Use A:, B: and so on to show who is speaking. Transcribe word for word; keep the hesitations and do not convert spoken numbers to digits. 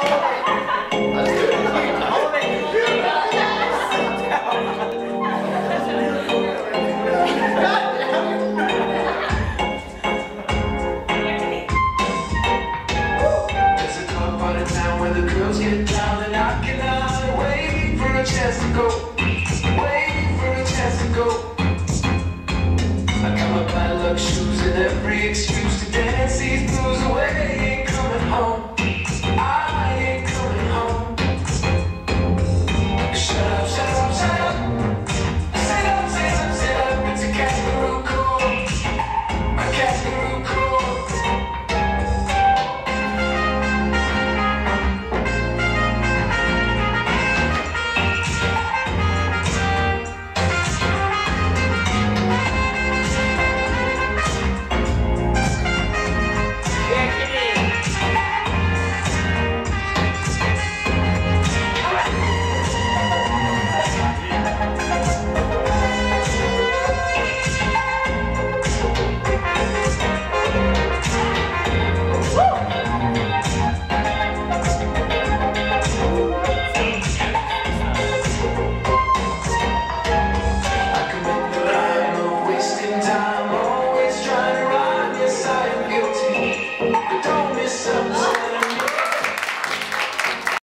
A: Where the girls get down and knocking out, waiting for a chance to go, waiting for a chance to go. I got my bad luck shoes and every excuse to dance these blues away, ain't coming home.